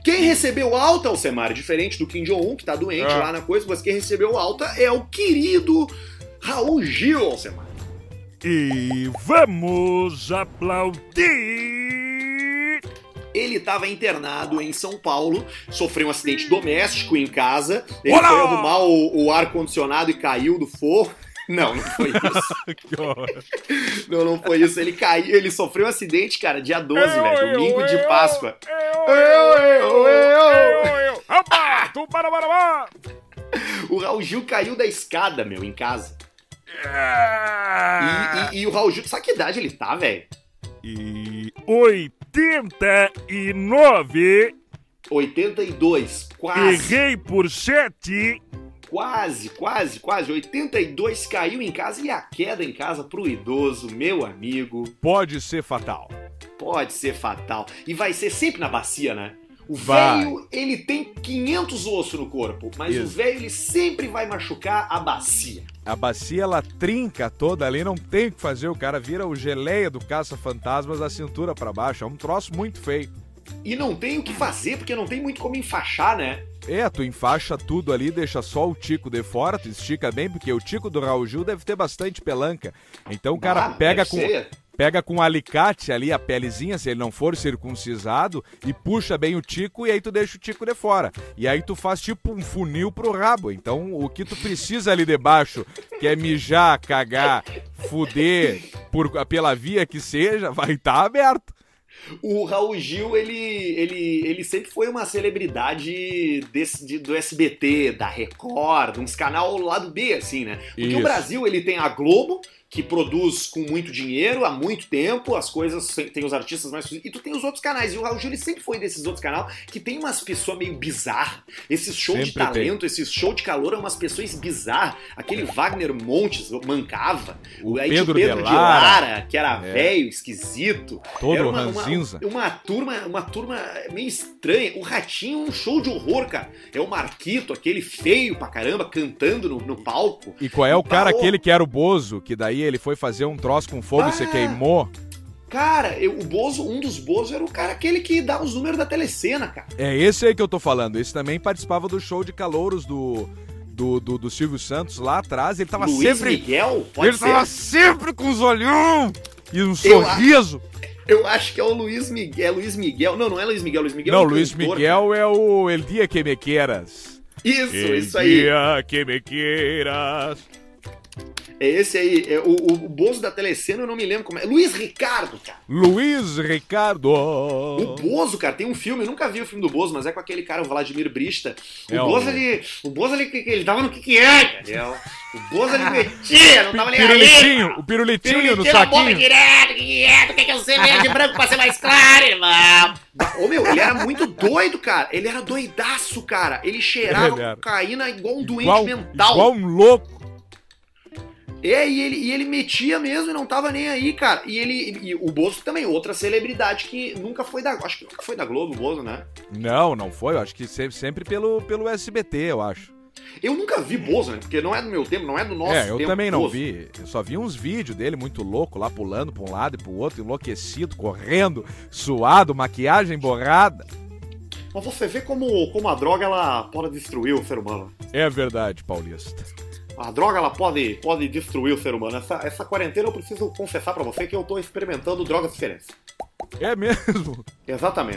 Quem recebeu alta, Alcemar, diferente do Kim Jong-un, que tá doente lá na coisa, mas quem recebeu alta é o querido Raul Gil, Alcemar. E vamos aplaudir! Ele estava internado em São Paulo, sofreu um acidente doméstico em casa, ele Olá! foi arrumar o ar-condicionado e caiu do forno. Não foi isso. Não foi isso. Ele caiu, ele sofreu um acidente, cara, dia 12, velho, domingo de Páscoa. O Raul Gil caiu da escada, meu, em casa. E o Raul Gil, sabe que idade ele tá, velho? E 89. 82, quase. Errei por 7. Quase. 82 caiu em casa e a queda em casa pro idoso, meu amigo. Pode ser fatal. Pode ser fatal. E vai ser sempre na bacia, né? O Vai. velho, ele tem 500 ossos no corpo, mas Isso. o velho, ele sempre vai machucar a bacia. A bacia, ela trinca toda ali, não tem o que fazer, o cara vira o geleia do caça-fantasmas da cintura pra baixo, é um troço muito feio. E não tem o que fazer, porque não tem muito como enfaixar, né? É, tu enfaixa tudo ali, deixa só o tico de fora, tu estica bem, porque o tico do Raul Gil deve ter bastante pelanca. Então o cara pega com um alicate ali a pelezinha, se ele não for circuncisado, e puxa bem o tico, e aí tu deixa o tico de fora. E aí tu faz tipo um funil pro rabo. Então o que tu precisa ali debaixo, que é mijar, cagar, fuder, pela via que seja, vai estar aberto. O Raul Gil, ele sempre foi uma celebridade do SBT, da Record, uns canal lado B, assim, né? Porque Isso. o Brasil, ele tem a Globo, que produz com muito dinheiro, há muito tempo, as coisas, tem os artistas mais... E tu tem os outros canais, e o Raul Gil, ele sempre foi desses outros canais, que tem umas pessoas meio bizarras, esses show de Sempre talento, esses show de calor, é umas pessoas bizarras, aquele Wagner Montes mancava, O aí tinha o Pedro Pedro de de Lara, Lara, que era velho, esquisito. Todo Era ranzinza. uma turma meio estranha. O Ratinho é um show de horror, cara. É o Marquito, aquele feio pra caramba, cantando no palco. E qual é o cara Tá, aquele que era o Bozo, que daí ele foi fazer um troço com fogo e se queimou? Cara, o Bozo, um dos Bozo era o cara aquele que dá os números da telecena, cara. É esse aí que eu tô falando. Esse também participava do show de calouros do Silvio Santos lá atrás. Ele tava Luiz sempre... Miguel? Pode Ele ser. tava sempre com os olhão e um sorriso. Eu acho que é o Luiz Miguel. É Luiz Miguel. Não é Luiz Miguel. Luiz Miguel Não, é um Luiz cantor, Miguel é o El Dia Que Me Quieras. Isso aí. El Dia Que Me Quieras. É esse aí. É o Bozo da telecena, eu não me lembro como é. Luiz Ricardo, cara. Luiz Ricardo. O Bozo, cara, tem um filme, eu nunca vi o filme do Bozo, mas é com aquele cara, o Vladimir Brista. O Bozo, ele tava no que é, entendeu? O Bozo, ele metia, não tava nem aí. O pirulitinho no na boca saquinho. direto, quer que eu seja de branco pra ser mais claro, irmão? Ô, meu, ele era muito doido, cara. Ele era doidaço, cara. Ele cheirava cocaína igual um doente mental. Igual um louco. É, e ele metia mesmo e não tava nem aí, cara. E o Bozo também, outra celebridade que nunca foi acho que nunca foi da Globo, o Bozo, né? Não foi. Eu acho que sempre pelo SBT, eu acho. Eu nunca vi Bozo, né? Porque não é do meu tempo, não é do nosso tempo. Eu também não Bozo. vi. Eu só vi uns vídeos dele muito louco, lá pulando pra um lado e pro outro, enlouquecido, correndo, suado, maquiagem borrada. Mas você vê como a droga, ela pode destruir o ser humano. É verdade, Paulista. A droga, ela pode destruir o ser humano. Essa quarentena eu preciso confessar pra você que eu tô experimentando drogas diferentes. É mesmo? Exatamente.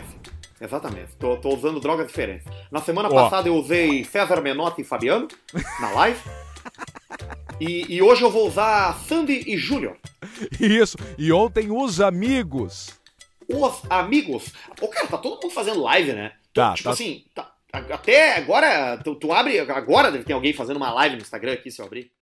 Tô usando drogas diferentes. Na semana passada eu usei César Menotti e Fabiano, na live. E hoje eu vou usar Sandy e Júnior. Isso. E ontem os amigos. Os amigos. Ô, cara, tá todo mundo fazendo live, né? Assim, até agora, tu abre, agora deve ter alguém fazendo uma live no Instagram aqui, se eu abrir.